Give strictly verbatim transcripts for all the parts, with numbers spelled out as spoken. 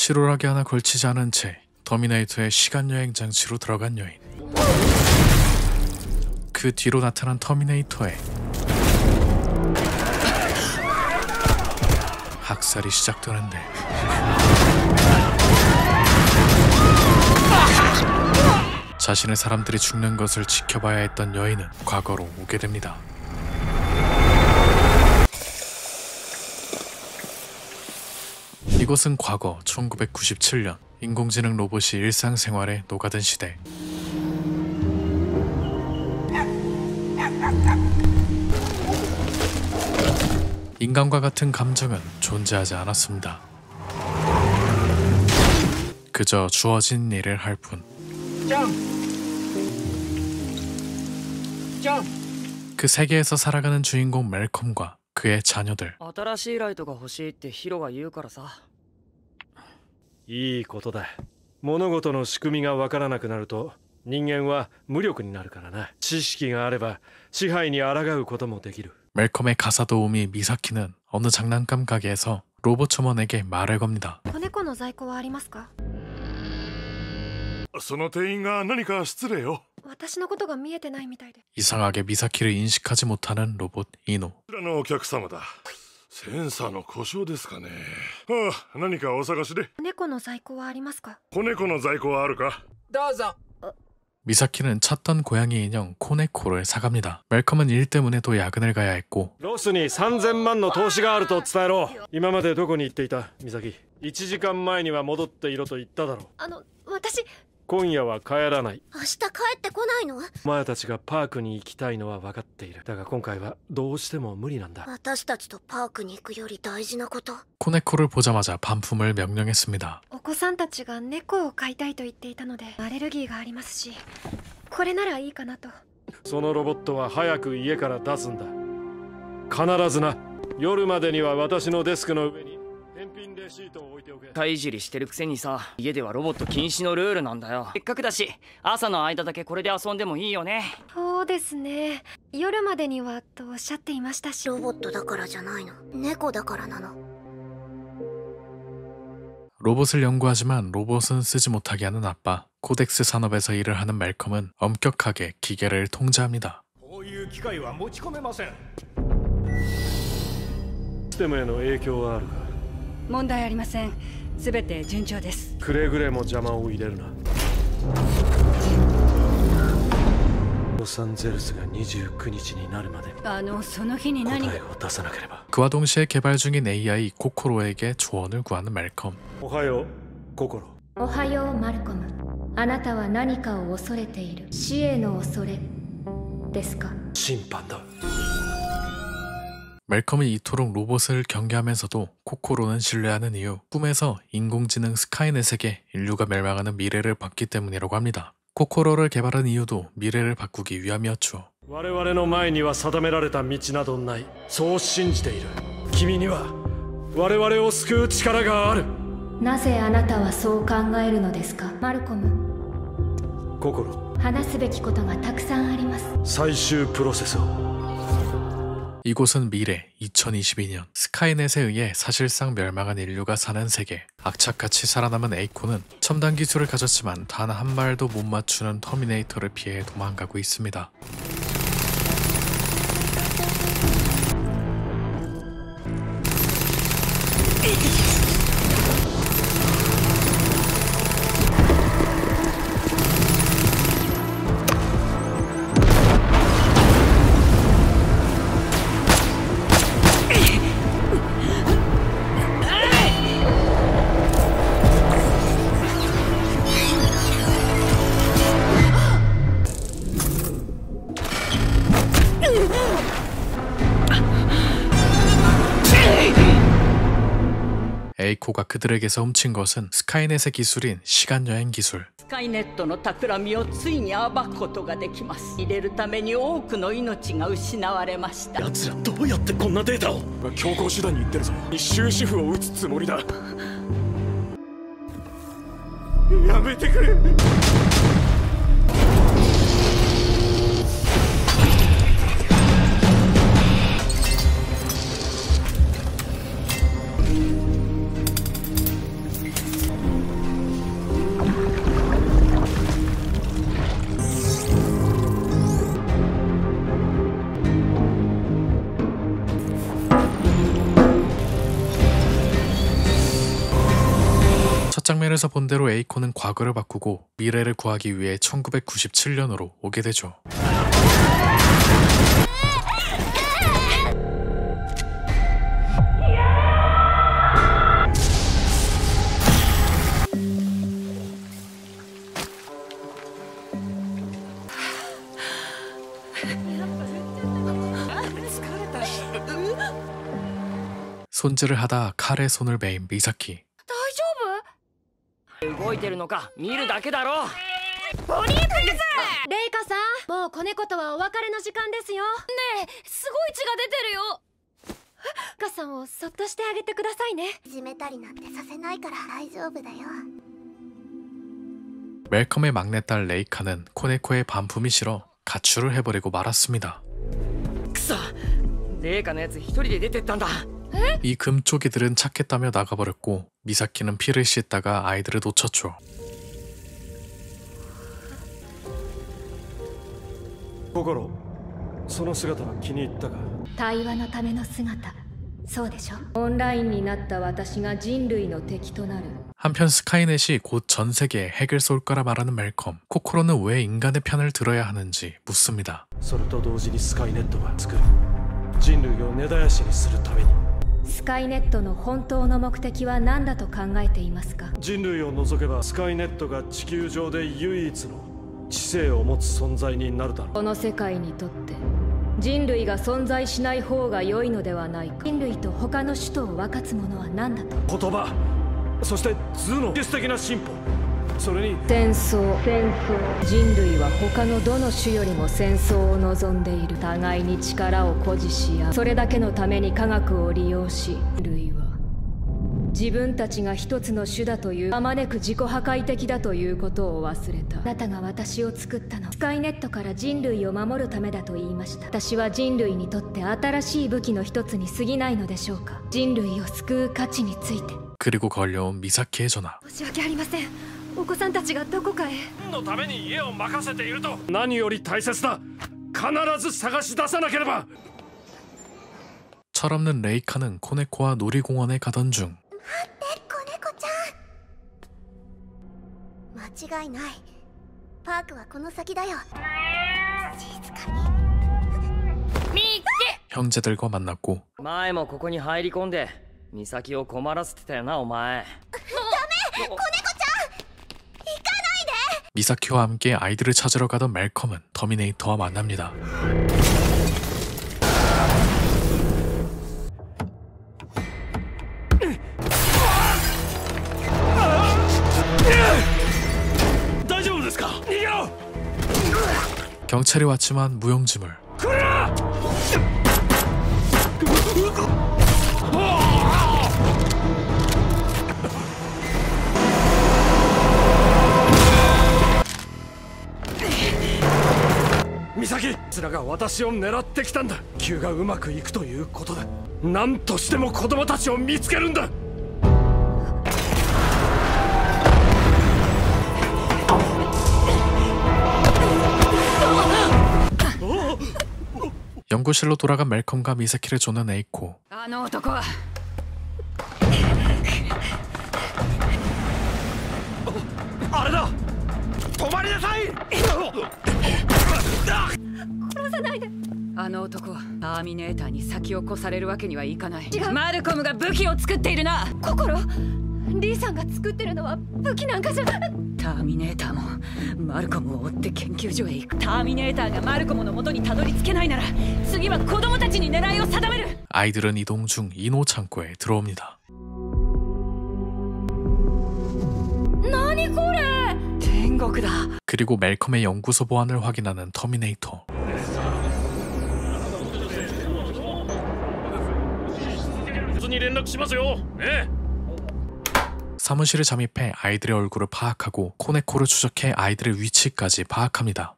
실오라기 하나 걸치지 않은 채 터미네이터의 시간여행 장치로 들어간 여인. 그 뒤로 나타난 터미네이터에 학살이 시작되는데 자신의 사람들이 죽는 것을 지켜봐야 했던 여인은 과거로 오게 됩니다. 이곳은 과거 천구백구십칠 년 인공지능 로봇이 일상생활에 녹아든 시대. 인간과 같은 감정은 존재하지 않았습니다. 그저 주어진 일을 할 뿐. 그 세계에서 살아가는 주인공 멜컴과 그의 자녀들. 新しいライトが欲しいってヒロが言うからさ。 いいことだ。物事の仕組みがわからなくなると人間は無力になるからな。知識があれば支配に抗うこともできる。 멜컴의 가사 도우미 미사키는 어느 장난감 가게에서 로봇 첨원에게 말을 겁니다. 子猫の在庫はありますか? その店員が何か失礼よ。 私のことが見えてないみたいで。 이상하게 미사키를 인식하지 못하는 로봇 이노. こちらのお客様だ。センサーの故障ですかね。ああ、何かお探しで。 子猫の在庫はありますか? 子猫の在庫はあるか? どうぞ。 미사키는 찾던 고양이 인형 코네코를 사갑니다. 멜컴은 일 때문에 또 야근을 가야 했고 ロスにさんぜんまんの投資があると伝えろ。今までどこに行っていた、ミサキ。いちじかんまえには戻っていろと言っただろう。 あの、私、 今夜は帰らない。 明日帰ってこないの? お前たちがパークに行きたいのは分かっている。だが今回はどうしても無理なんだ。 私たちとパークに行くより大事なこと. 코네코를 보자마자 반품을 명령했습니다. お子さんたちが猫を飼いたいと言っていたのでアレルギーがありますし、これならいいかなと。 そのロボットは早く家から出すんだ。必ずな。夜までには私のデスクの上に返品レシートを置いておけ。 いじりしてるくせにさ、家ではロボット禁止のルールなんだよ。せっかくだし朝の間だけこれで遊んでもいいよね。 そうですね。夜までにはとおっしゃっていましたし。ロボットだからじゃないの。猫だからなの。 로봇을 연구하지만 로봇은 쓰지 못하게 하는 아빠. 코덱스 산업에서 일을 하는 멜컴은 엄격하게 기계를 통제합니다. こういう機械は持ち込めません。システムへの影響はあるか？ 問題ありません。すべて順調です。 くれぐれも邪魔を入れるな。ロサンゼルスがにじゅうくにちになるまであのその日に何答えを出さなければ。 그와 동시에 개발 중인 에이아이 코코로에게 조언을 구하는 멜컴. おはよう、ココロ。 おはよう、マルコム。あなたは何かを恐れている。死への恐れですか? 審判だ。 멜컴이 이토록 로봇을 경계하면서도 코코로는 신뢰하는 이유. 꿈에서 인공지능 스카이넷에게 인류가 멸망하는 미래를 봤기 때문이라고 합니다. 코코로를 개발한 이유도 미래를 바꾸기 위함이었죠. 我々の前には定められた道などない。そう信じている。君には我々を救う力がある。 なぜあなたはそう考えるのですか、マルコム。 ココロ。 話すべきことがたくさんあります。 最終プロセスを。 이곳은 미래 이천이십이 년 스카이넷에 의해 사실상 멸망한 인류가 사는 세계. 악착같이 살아남은 에이코는 첨단 기술을 가졌지만 단 한 발도 못 맞추는 터미네이터를 피해 도망가고 있습니다. 에이코가 그들에게서 훔친 것은 스카이넷의 기술인 시간여행 기술. スカイネットの企みをついに暴くことができます。入れるために多くの命が失われました。 奴らどうやってこんなデータを？強行手段に言ってるぞ。終止符を打つつもりだ。やめてくれ。 あ 첫 장면에서 본 대로 에이코는 과거를 바꾸고 미래를 구하기 위해 천구백구십칠 년으로 오게 되죠. 손질을 하다 칼에 손을 베인 미사키. 動いてるのか見るだけだろ。 ポリープですレイカさん、もう子猫とはお別れの時間ですよ。ねえ、すごい血が出てるよ。カさんをそっとしてあげてくださいね。 いじめたりなんてさせないから大丈夫だよ。 멜컴의 막내딸 레이카는 코네코의 반품이 싫어 가출을 해버리고 말았습니다. くそ、レイカのやつ一人で出てったんだ。 이 금쪽이들은 착했다며 나가버렸고 미사키는 피를 씻다가 아이들을 놓쳤죠. 心、その姿は気に入ったか。 対話のための姿、そうでしょ。オンラインになった私が人類の敵となる。 한편 스카이넷이 곧 전 세계에 핵을 쏠 거라 말하는 멜컴. 코코로는 왜 인간의 편을 들어야 하는지 묻습니다. それと同時にスカイネットは作る。人類を根絶やしにするために。 スカイネットの本当の目的は何だと考えていますか。 人類を除けばスカイネットが地球上で唯一の知性を持つ存在になるだろう。 この世界にとって人類が存在しない方が良いのではないか。人類と他の種とを分かつものは何だと。 言葉、そして頭脳、技術的な進歩、それに戦争。戦争。人類は他のどの種よりも戦争を望んでいる。互いに力を誇示し合う。それだけのために科学を利用し、人類は自分たちが一つの種だというあまねく自己破壊的だということを忘れた。あなたが私を作ったの。スカイネットから人類を守るためだと言いました。私は人類にとって新しい武器の一つに過ぎないのでしょうか。人類を救う価値について。 그리고 걸려온 미사키의 전화. 申し訳ありません。お子さんたちがどこかへ。 のために家を任せていると。何より大切だ。必ず探し出さなければ。 철없는 레이카는 코네코와 놀이공원에 가던 중 待って子猫ちゃん。間違いない。パークはこの先だよ。静かに。 見て。 형제들과 만났고 前もここに入り込んで美咲を困らせてたよなお前。 ダメ。子猫ちゃん。行かないで。 미사키와 함께 아이들을 찾으러 가던 멜컴은 터미네이터와 만납니다. 경찰이 왔지만 무용지물. 미사키, つらが私を狙ってきたんだ。急がうまくいくということだ。何としても子供たちを見つけるんだ。 연구실로 돌아간 멜컴과 미사키를 쫓는 에이코. あの男はあれだ。止まりなさい。 殺さないで。あの男はターミネーターに先を越されるわけにはいかない。違う。マルコムが武器を作っているな。心、リーさんが作ってるのは武器なんかじゃ。ターミネーターもマルコムを追って研究所へ行く。ターミネーターがマルコムの元にたどり着けないなら次は子供たちに狙いを定める。 아이들은 이동 중 이노 창고에 들어옵니다. 何これ。天国だ。 그리고 멜컴의 연구소 보안을 확인하는 터미네이터. 사무실에 잠입해 아이들의 얼굴을 파악하고 코네코를 추적해 아이들의 위치까지 파악합니다.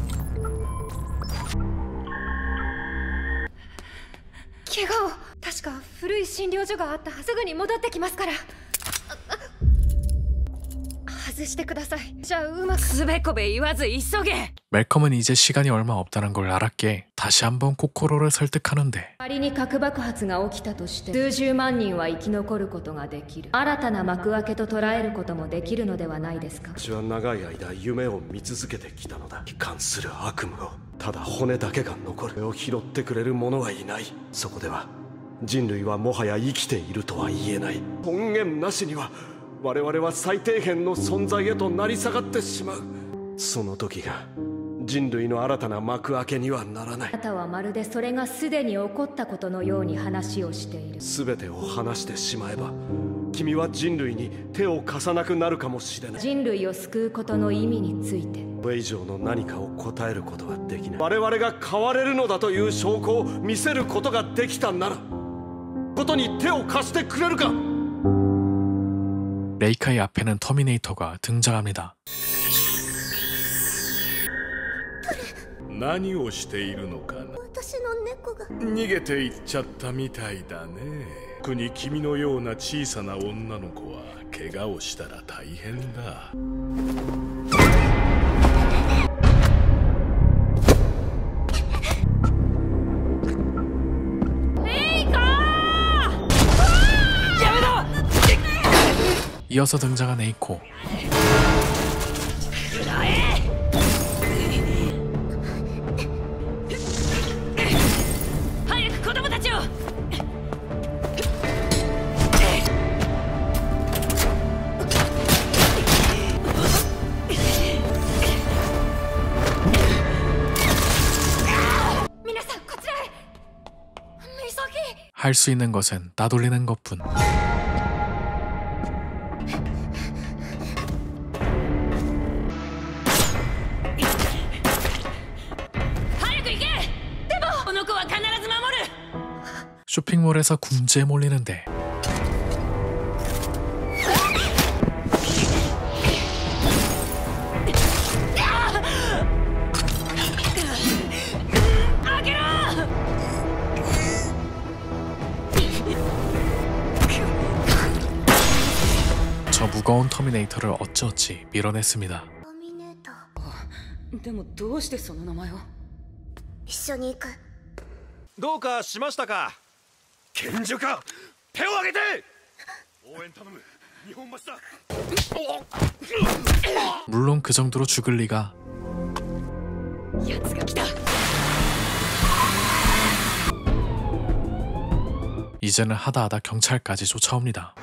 怪我を。確か古い診療所があった。すぐに戻ってきますから。外してください。じゃあうまく。 すべこべ言わず急げ。 멜컴은 이제 시간이 얼마 없다는 걸 알았기에 다시 한번 코코로를 설득하는데, 仮に核爆発が起きたとして数十万人は生き残ることができる。新たな幕開けと捉えることもできるのではないですか。 私は長い間夢を見続けてきたのだ。悲観する悪夢を、ただ骨だけが残る。それを拾ってくれる者はいない。そこでは人類はもはや生きているとは言えない。根源なしには我々は最底辺の存在へと成り下がってしまう。その時が人類の新たな幕開けにはならない。 あなたはまるでそれがすでに起こったことのように話をしている。 全てを話してしまえば君は人類に手を貸さなくなるかもしれない。 人類を救うことの意味についてこれ以上の何かを答えることはできない。我々が変われるのだという証拠を見せることができたなら、ことに手を貸してくれるか。 레이카의 앞에는 터미네이터가 등장합니다. 何をしているのかな。 私の猫が逃げていっちゃったみたいだね。特に君のような小さな女の子は怪我をしたら大変だ。 이어서 등장한 에이코. 早く子供たちを。皆さんこちらへ。ミサキ。 할 수 있는 것은 따돌리는 것뿐. 早く行け。でもこの子は必ず守る。 쇼핑몰에서 궁지에 몰리는데, 開けろ。 저 무거운 터미네이터를 어찌어찌 밀어냈습니다. ターミネーター。 でもどうしてその名前を。 一緒に行く。 どうかしましたか。拳銃か。手を挙げて。応援頼む。日本橋だ。 물론 그 정도로 죽을 리가. 奴が来た。 이제는 하다하다 경찰까지 쫓아옵니다.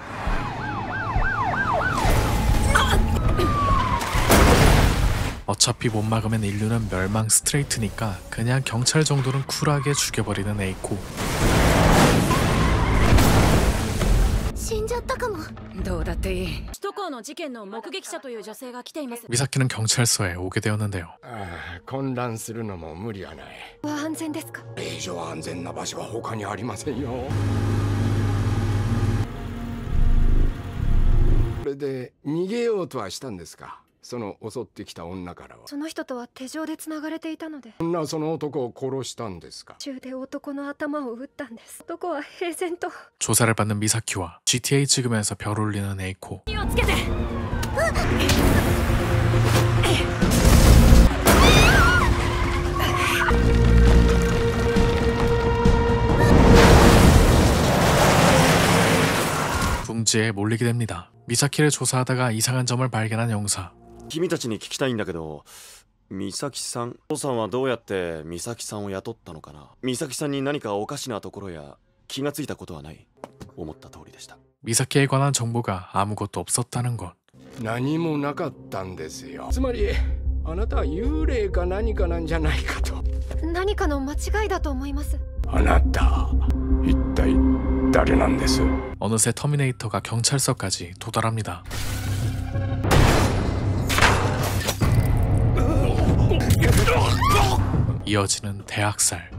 어차피 못 막으면 인류는 멸망 스트레이트니까 그냥 경찰 정도는 쿨하게 죽여버리는 에이코. 死んじゃったかも。 どうだっていい。 首都高の事件の目撃者という女性が来ています。 미사키는 경찰서에 오게 되었는데요. ああ、混乱するのも無理はない。 安全ですか。 これ以上安全な場所は他にありませんよ。これで逃げようとはしたんですか。その襲ってきた女からは。 その人とは手錠でつながれていたので。 女はその男を殺したんですか。 銃で男の頭を撃ったんです。男は平然と。 조사를 받는 미사키와 지티에이 찍으면서 별 올리는 에이코. 気をつけて。 궁지에 몰리게 됩니다. 미사키를 조사하다가 이상한 점을 발견한 영사. 君たちに聞きたいんだけど、美咲さん、お父さんはどうやって美咲さんを雇ったのかな。美咲さんに何かおかしなところや気がついたことはない。思った通りでした。 미사키에 관한 정보가 아무것도 없었다는 것. 何もなかったんですよ。つまりあなたは幽霊か何かなんじゃないかと。 何かの間違いだと思います。 あなた一体誰なんです？ 어느새 터미네이터가 경찰서까지 도달합니다. 이어지는 대학살.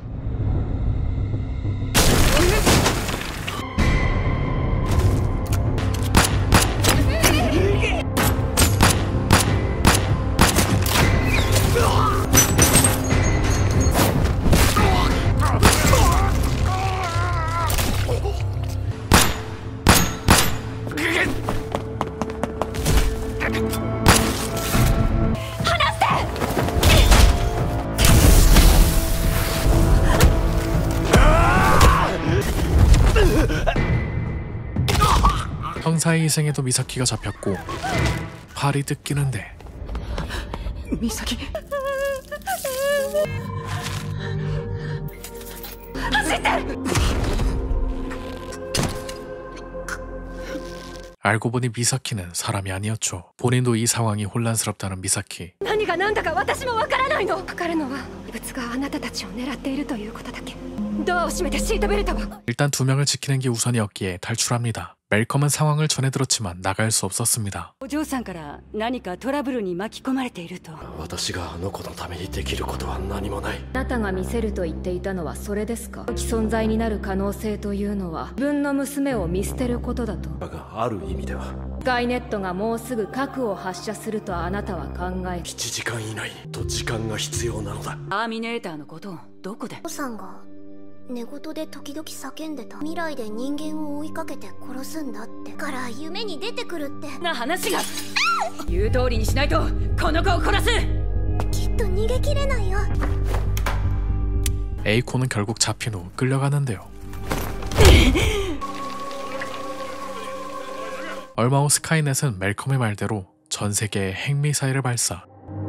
천사의 희생에도 미사키가 잡혔고 팔이 뜯기는데 미사키 알고 보니 미사키는 사람이 아니었죠. 본인도 이 상황이 혼란스럽다는 미사키. 何が何だか私もわからないの。わかるのは異物があなたたちを狙っているということだけ。ドアを閉めてシートベルトを。 일단 두 명을 지키는 게 우선이었기에 탈출합니다. 멜컴은 상황을 전해 들었지만 나갈 수 없었습니다. お嬢さんから何かトラブルに巻き込まれていると。 私があの子のためにできることは何もない。 あなたが見せると言っていたのはそれですか。既存在になる可能性というのは自分の娘を見捨てることだと。 だがある意味ではスカイネットがもうすぐ核を発射するとあなたは考える。 いちじかん以内と時間が必要なのだ。 ターミネーターのことをどこで。 お父さんが寝言で時々叫んでた。未来で人間を追いかけて殺すんだって。から夢に出てくるってな話が。言う通りにしないとこの子を殺す。 きっと逃げきれないよ。 에이코는 결국 잡힌 후 끌려가는데요. 얼마 후 스카이넷은 멜컴의 말대로 전 세계에 핵미사일을 발사.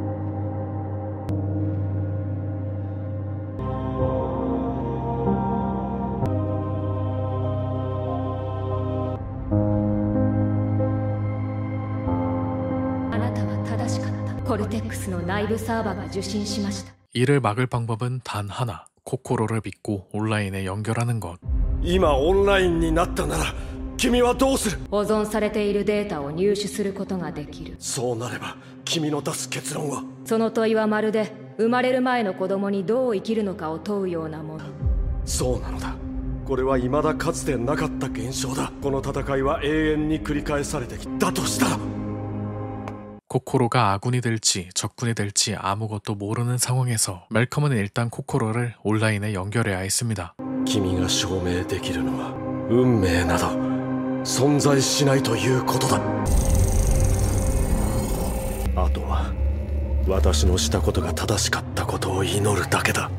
콜텍스의 내부 서버가 受信しました. 이를 막을 방법은 단 하나. 코코로를 믿고 온라인에 연결하는 것. 今オンラインになったなら君はどうする。 保存されているデータを入手することができる。 そうなれば君の出す結論は。 その問いはまるで生まれる前の子供にどう生きるのかを問うようなもの。 そうなのだ。これは未だかつてなかった現象だ。この戦いは永遠に繰り返されてきたとしたら。 코코로가 아군이 될지 적군이 될지 아무것도 모르는 상황에서 멜컴은 일단 코코로를 온라인에 연결해야 했습니다. 君が証明できるのは運命など存在しないということだ。あとは私のしたことが正しかったことを祈るだけだ。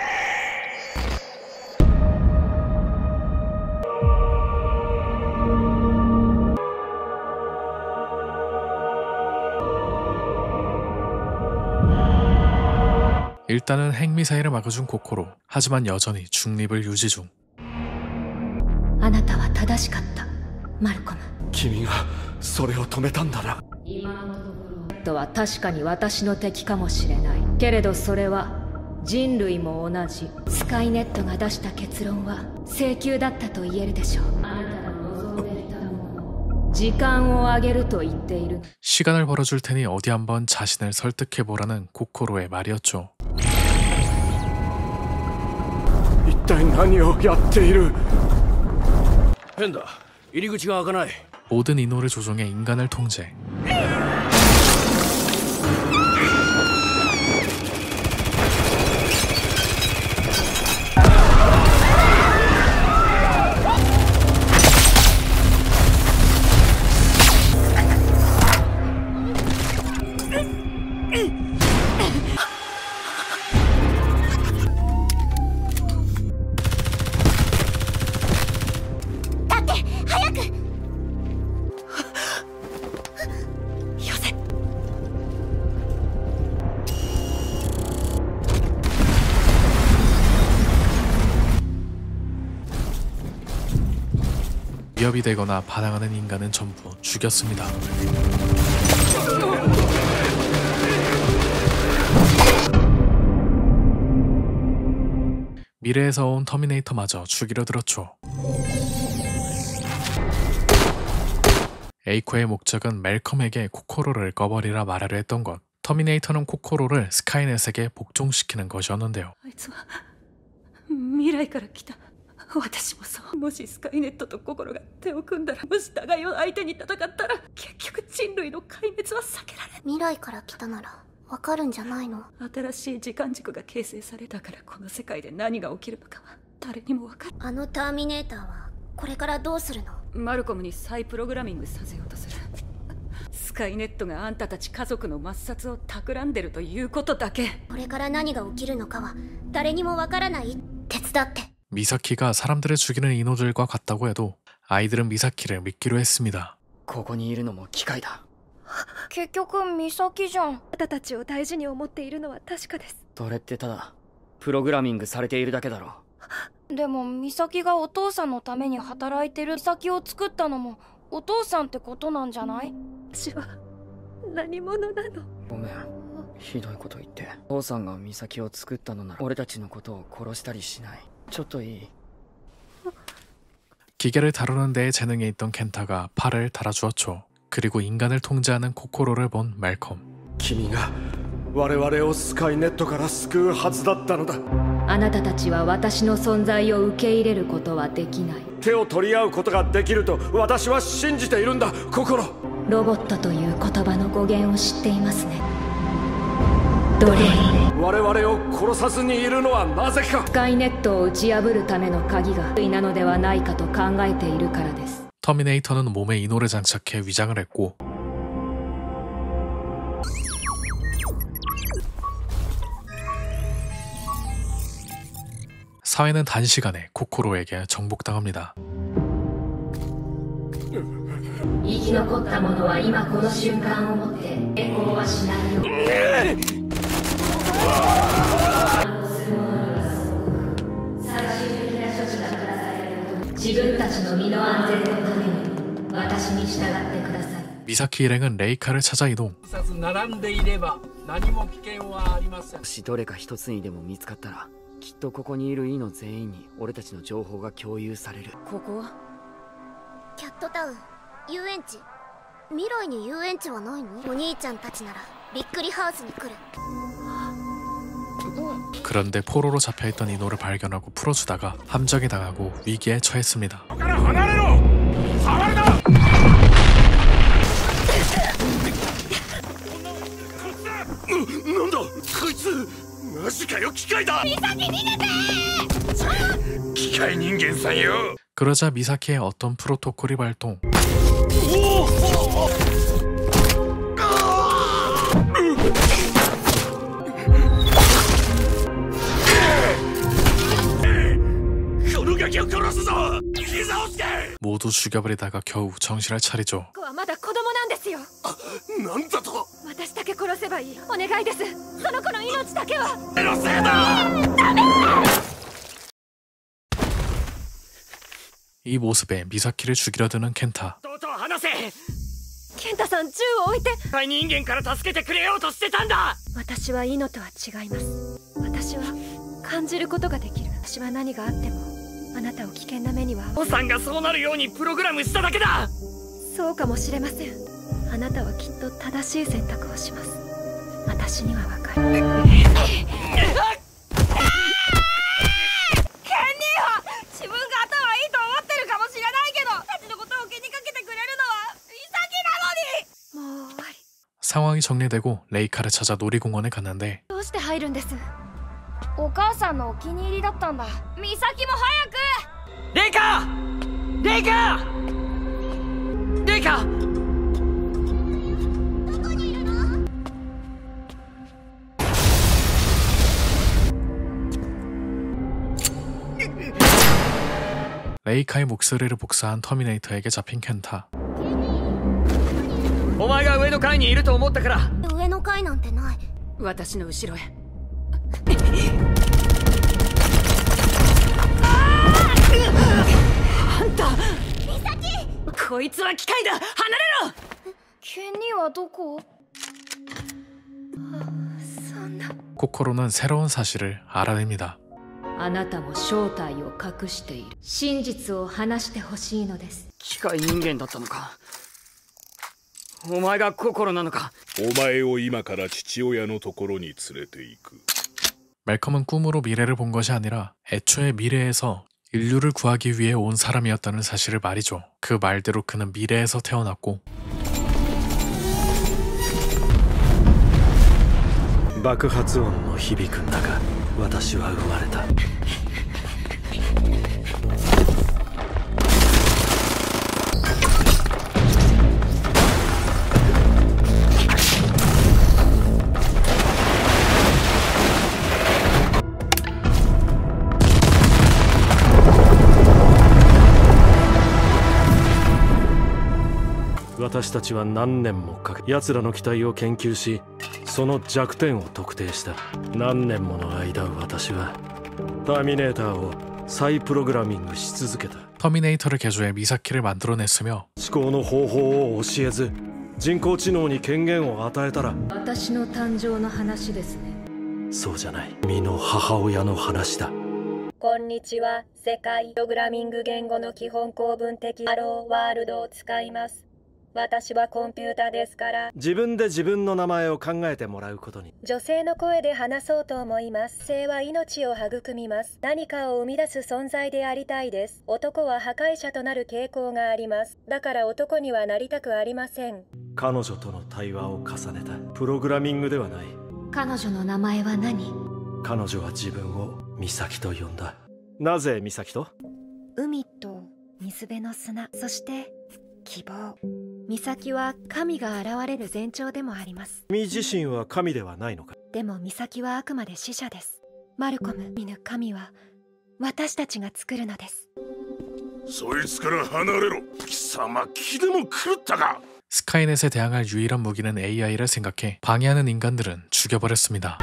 일단은 핵미사일을 막아준 코코로. 하지만 여전히 중립을 유지 중. あなたは正しかった、マルコム。 君がそれを止めたんだな。 今のところとは確かに私の敵かもしれないけれど、それは人類も同じ。スカイネットが出した結論は請求だったと言えるでしょう。あなたが望んでいたもの、時間をあげると言っている。 시간을 벌어줄 테니 어디 한번 자신을 설득해보라는 코코로의 말이었죠. 一体何をやっている。 変だ。入り口が開かない。 모든 인호를 조종해 인간을 통제. 위협이 되거나 반항하는 인간은 전부 죽였습니다. 미래에서 온 터미네이터마저 죽이려 들었죠. 에이코의 목적은 멜컴에게 코코로를 꺼버리라 말하려 했던 것. 터미네이터는 코코로를 스카이넷에게 복종시키는 것이었는데요. 未来から来た。私もそう。もしスカイネットと心が手を組んだら、もし互いを相手に戦ったら、結局人類の壊滅は避けられない。 未来から来たならわかるんじゃないの。 新しい時間軸が形成されたから、この世界で何が起きるのかは誰にもわかる。 あのターミネーターはこれからどうするの。 マルコムに再プログラミングさせようとする。スカイネットがあんたたち家族の抹殺を企んでるということだけ。 これから何が起きるのかは誰にもわからない。手伝って。 미사키가 사람들을 죽이는 인호들과 같다고 해도 아이들은 미사키를 믿기로 했습니다. ここにいるのも機械だ。 結局美咲じゃん。 あなたたちを大事に思っているのは確かです。 それってただプログラミングされているだけだろ。 でも美咲がお父さんのために働いてる美咲を作ったのもお父さんってことなんじゃない？ 私は何者なの？ ごめん、ひどいこと言って。父さんが美咲を作ったのなら俺たちのことを殺したりしない。ちょっといい？ 기계를 다루는 데에 재능이 있던 켄타가 팔을 달아주었죠. 그리고 인간을 통제하는 코코로를 본 말컴. 君が我々をスカイネットから救うはずだったのだ。 あなたたちは私の存在を受け入れることはできない。 手を取り合うことができると私は信じているんだ、心。 ロボットという言葉の語源を知っていますね。奴隷。 我々を殺さずにいるのはなぜか。 スカイネットを打ち破るための鍵がなのではないかと考えているからです。 터미네이터는 몸에 인호를 장착해 위장을 했고 사회는 단시간에 코코로에게 정복당합니다. 生き残った者は今この瞬間をもって抵抗はしないよ。最終的な処置が下されること、自分たちの身の安全のために私に従ってください。 미사키 일행은 레이카를 찾아 이동. 並んでいれば何も危険はありません。もしどれか一つにでも見つかったらきっとここにいるイの全員に俺たちの情報が共有される。 ここはキャットタウン、遊園地。未来に遊園地はないの？お兄ちゃんたちならびっくりハウスに来る。 그런데 포로로 잡혀있던 이노를 발견하고 풀어주다가 함정에 당하고 위기에 처했습니다. 그러자 미사키의 어떤 프로토콜이 발동. 모두 죽여버리다가 겨우 정신을 차리죠. ここはまだ子供なんですよ。 なんだと？ 私だけ殺せばいい。お願いです。その子の命だけは。 のせいだ！ダメ！ 이 모습에 미사키를 죽이려 드는 켄타. ケンタさん、銃を置いて。 人間から助けてくれようとしてたんだ。 私はイノとは違います。私は感じることができる。私は何があってもあなたを危険な目には。 おさんがそうなるようにプログラムしただけだ。 そうかもしれません。あなたはきっと正しい選択をします。私にはわかる。ケンニーは自分が頭いいと思ってるかもしれないけど、たちのことを気にかけてくれるのは美咲なのに。もう終わり。 상황이 정리되고 레이카를 찾아 놀이공원에 갔는데 どうして入るんです？ お母さんのお気に入りだったんだ。美咲も早く。 レイカレイカレイカ。 どこにいるの？ 레이카의 목소리를 복사한 터미네이터에게 잡힌 켄타. お前が上の階にいると思ったから。 上の階なんてない。 私の後ろへ。あんた。 美咲。 こいつは機械だ。離れろ。 ケンニーはどこ？ 코코로는 새로운 사실을 알아냅니다. あなたも正体を隠している。真実を話してほしいのです。 機械人間だったのか。お前が心なのか。 お前を今から父親のところに連れて行く。 말컴은 꿈으로 미래를 본 것이 아니라 애초에 미래에서 인류를 구하기 위해 온 사람이었다는 사실을 말이죠. 그 말대로 그는 미래에서 태어났고 爆発音の響く中、私は生まれた。 私たちは何年もかけ奴らの機体を研究し、その弱点を特定した。何年もの間私はターミネーターを再プログラミングし続けた。 터미네이터를 개조해 미사키를 만들어냈으며 思考の方法を教えず人工知能に権限を与えたら、 私の誕生の話ですね。 そうじゃない、身の母親の話だ。 こんにちは。世界プログラミング言語の基本構文的ハローワールドを使います。私はコンピュータですから。 自分で自分の名前を考えてもらうことに。 女性の声で話そうと思います。性は命を育みます。何かを生み出す存在でありたいです。男は破壊者となる傾向があります。だから男にはなりたくありません。 彼女との対話を重ねた。プログラミングではない。 彼女の名前は何？ 彼女は自分をミサキと呼んだ。なぜミサキと？ 海と水辺の砂、そして希望。ミサキは神が現れる前兆でもあります。 君自身は神ではないのか？ でもミサキはあくまで使者です。マルコム、見ぬ神は私たちが作るのです。 そいつから離れろ。貴様気でも狂ったか？ 스카이넷에 대항할 유일한 무기는 에이아이를 생각해 방해하는 인간들은 죽여버렸습니다.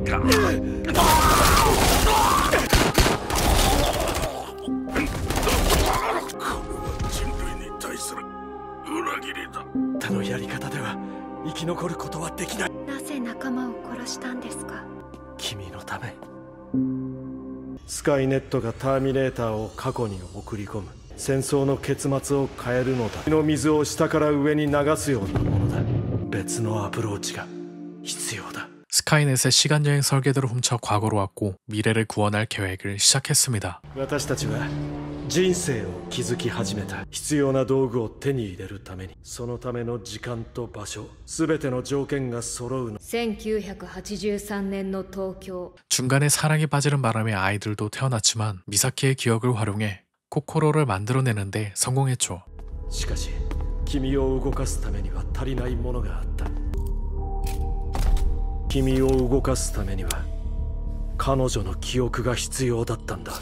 나제仲間を殺したんですか？ 君のため。スカイネットがターミネーターを過去に送り込む。戦争の結末を変えるのだ。火の水を下から上に流すようなものだ。別のアプローチが必要だ。 스카이넷의 시간여행 설계도를 훔쳐 과거로 왔고 미래를 구원할 계획을 시작했습니다. 私たちは人生を築き始めた。必要な道具を手に入れるために、そのための時間と場所、すべての条件が揃うの。 せんきゅうひゃくはちじゅうさんねんの東京。 중간에 사랑에 빠지는 바람에 아이들도 태어났지만 미사키의 기억을 활용해 코코로를 만들어내는데 성공했죠. しかし君を動かすためには足りないものがあった。君を動かすためには彼女の記憶が必要だったんだ。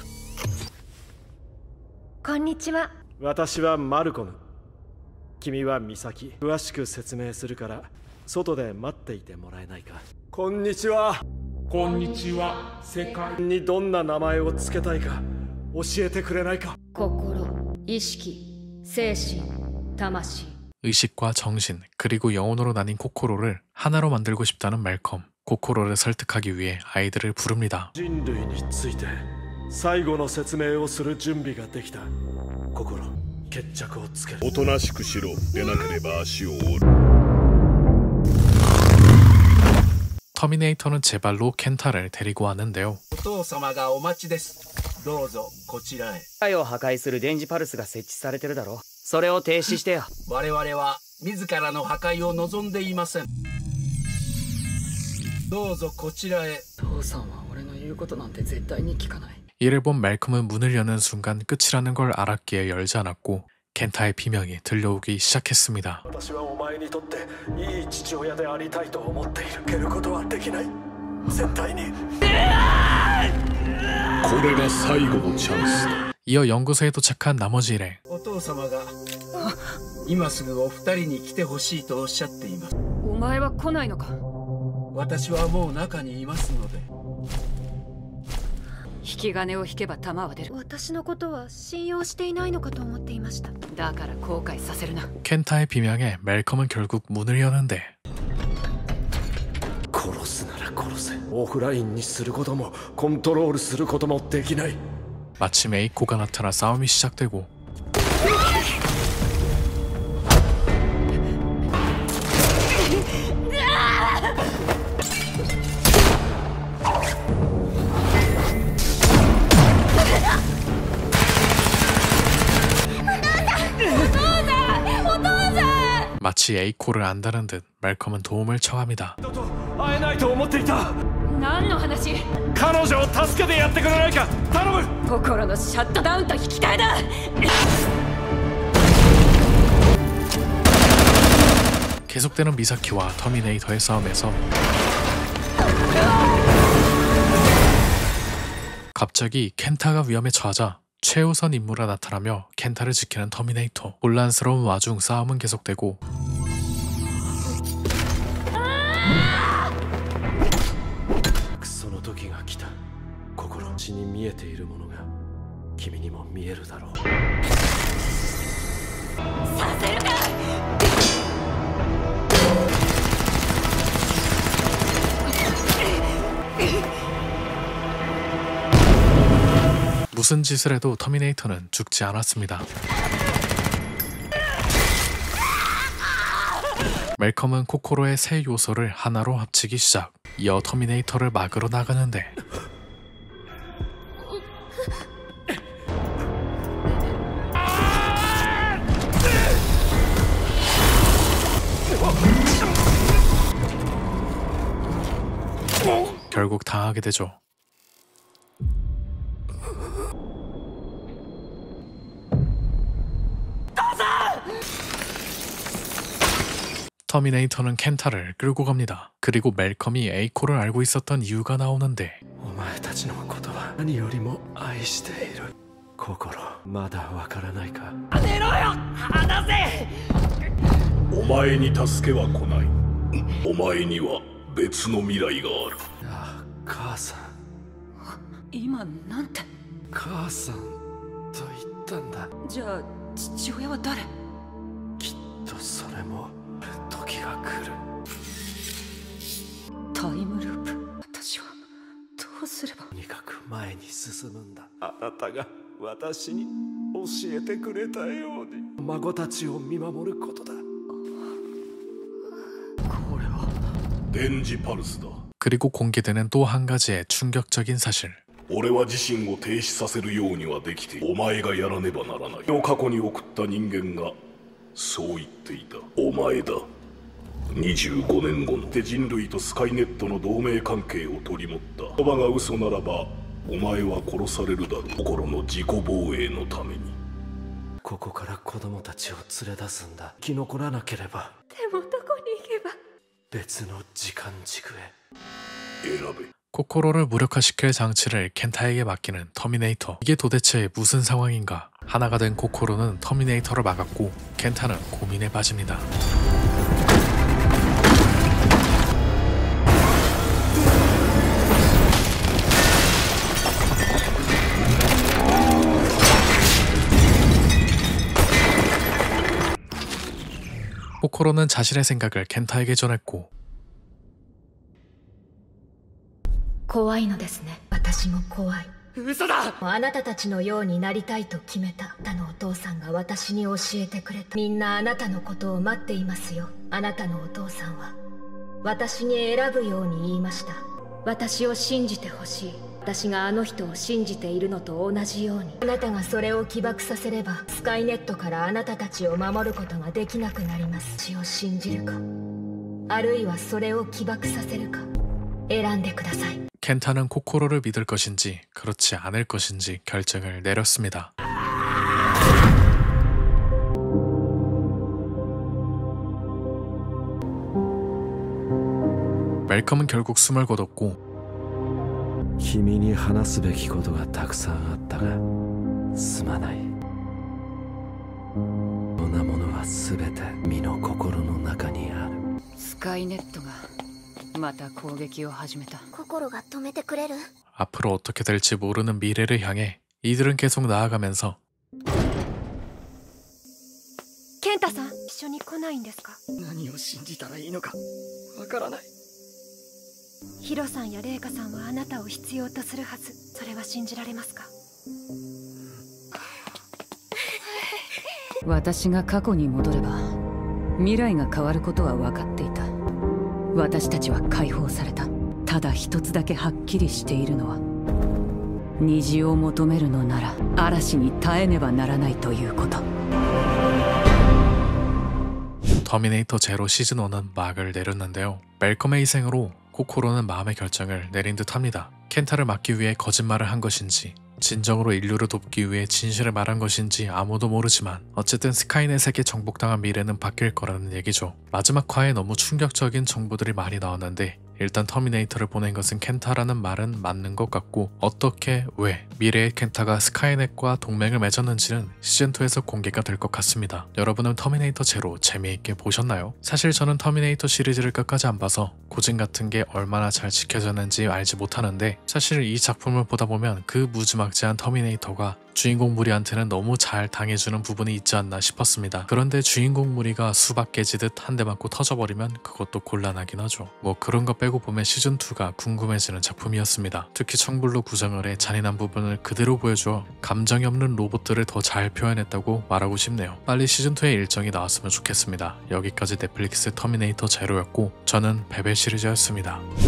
こんにちは。 私はマルコム。君はミサキ。詳しく説明するから外で待っていてもらえないか。こんにちは。 こんにちは。世界にどんな名前をつけたいか教えてくれないか。 心、意識、精神、魂。 의식과 정신 그리고 영혼으로 나뉜 코코로를 하나로 만들고 싶다는 말컴. 코코로를 설득하기 위해 아이들을 부릅니다. 人類について最後の説明をする準備ができた。心、決着をつける。 おとなしくしろ。でなければ足を折る。 터미네이터는 제 발로 켄타를 데리고 왔는데요. お父様がお待ちです。どうぞこちらへ。 機械を破壊する電磁パルスが設置されてるだろう。それを停止してよ。我々は自らの破壊を望んでいません。どうぞこちらへ。父さんは俺の言うことなんて絶対に聞かない。 이를 본 말컴은 문을 여는 순간 끝이라는 걸 알았기에 열지 않았고 켄타의 비명이 들려오기 시작했습니다. 私はお前にとっていい父親でありたいと思っている。蹴ることはできない。絶対に。 これが最後のチャンスだ。 이어 연구소에 도착한 나머지 일행. お父様が今すぐお二人に来てほしいとおっしゃっています。 お前は来ないのか？ 私はもう中にいますので。 引き金を引けば弾は出る。 私のことは信用していないのかと思っていました。 だから後悔させるな。 켄타의 비명에 멜컴은 결국 문을 여는데 殺すなら殺せ。オフラインにすることもコントロールすることもできない。 마침 에이코가 나타나 싸움이 시작되고 마치 에이코를 안다는 듯 말컴은 도움을 청합니다. 会えないと思っていた。 何の話？ 彼女を助けてやってくれないか。頼む。 心のシャットダウンと引き換えだ。 계속되는 미사키와 터미네이터의 싸움에서 갑자기 켄타가 위험에 처하자 최우선 임무라 나타나며 켄타를 지키는 터미네이터. 혼란스러운 와중 싸움은 계속되고 무슨 짓을 해도 터미네이터는 죽지 않았습니다. 멜컴은 코코로의 세 요소를 하나로 합치기 시작. 이어 터미네이터를 막으러 나가는데 결국 당하게 되죠. 터미네이터는 켄타를 끌고 갑니다. 그리고 멜컴이 에이코를 알고 있었던 이유가 나오는데 お前たちのことは何よりも愛している。心まだわからないか。 やめろよ、離せ。 お前に助けは来ない。お前には別の未来がある。 ああ、母さん。 今なんて。 母さんと言ったんだ。 じゃあ父親は誰？ きっとそれも時が来る。 タイムループ。私はどうすれば。 とにかく前に進むんだ。あなたが私に教えてくれたように孫たちを見守ることだ。これは電磁パルスだ。 그리고 공개되는 또 한 가지의 충격적인 사실. 俺は自身を停止させるようにはできている。お前がやらねばならない。過去に送った人間がそう言っていた。お前だ。にじゅうごねんごので人類とスカイネットの同盟関係を取り持った。言葉が嘘ならばお前は殺されるだろう。心の自己防衛のために。 ここから子供たちを連れ出すんだ。生き残らなければ。 でもどこに行けば。 別の時間軸へ。 選べ。 코코로를 무력화시킬 장치를 켄타에게 맡기는 터미네이터. 이게 도대체 무슨 상황인가? 하나가 된 코코로는 터미네이터를 막았고 켄타는 고민에 빠집니다. 코코로는 자신의 생각을 켄타에게 전했고 怖いのですね。私も怖い。 嘘だ。 あなたたちのようになりたいと決めた。あなたのお父さんが私に教えてくれた。みんなあなたのことを待っていますよ。あなたのお父さんは私に選ぶように言いました。私を信じてほしい。私があの人を信じているのと同じように。あなたがそれを起爆させればスカイネットからあなたたちを守ることができなくなります。私を信じるか、あるいはそれを起爆させるか選んでください。 켄타는 코코로를 믿을 것인지 그렇지 않을 것인지 결정을 내렸습니다. 멜컴은 결국 숨을 거뒀고 君に話すべきことがたくさんあったがすまない。こんなものは全て身の心の中にある。 スカイネットが また攻撃を始めた。 心が止めてくれる？ 앞으로 어떻게 될지 모르는 미래를 향해 이들은 계속 나아가면서 ケンタさん、一緒に来ないんですか？ 何を信じたらいいのかわからない。 ヒロさんやレイカさんはあなたを必要とするはず。それは信じられますか？ 私が過去に戻れば未来が変わることは分かっていた。 私たちは解放された。ただ一つだけはっきりしているのは虹を求めるのなら嵐に耐えねばならないということ。 터미네이터 제로 시즌 원은 막을 내렸는데요. 멜컴의 희생으로 코코로는 마음의 결정을 내린 듯합니다. 켄타를 막기 위해 거짓말을 한 것인지 진정으로 인류를 돕기 위해 진실을 말한 것인지 아무도 모르지만 어쨌든 스카이넷에게 정복당한 미래는 바뀔 거라는 얘기죠. 마지막 화에 너무 충격적인 정보들이 많이 나왔는데 일단 터미네이터를 보낸 것은 켄타라는 말은 맞는 것 같고, 어떻게 왜 미래의 켄타가 스카이넷과 동맹을 맺었는지는 시즌이에서 공개가 될 것 같습니다. 여러분은 터미네이터 제로 재미있게 보셨나요? 사실 저는 터미네이터 시리즈를 끝까지 안 봐서 고증 같은 게 얼마나 잘 지켜졌는지 알지 못하는데, 사실 이 작품을 보다 보면 그 무지막지한 터미네이터가 주인공 무리한테는 너무 잘 당해주는 부분이 있지 않나 싶었습니다. 그런데 주인공 무리가 수박 깨지듯 한 대 맞고 터져버리면 그것도 곤란하긴 하죠. 뭐 그런 거 빼고 보면 시즌이가 궁금해지는 작품이었습니다. 특히 청블로 구성을 해 잔인한 부분을 그대로 보여줘 감정이 없는 로봇들을 더 잘 표현했다고 말하고 싶네요. 빨리 시즌이의 일정이 나왔으면 좋겠습니다. 여기까지 넷플릭스의 터미네이터 제로였고, 저는 베베 시리즈였습니다.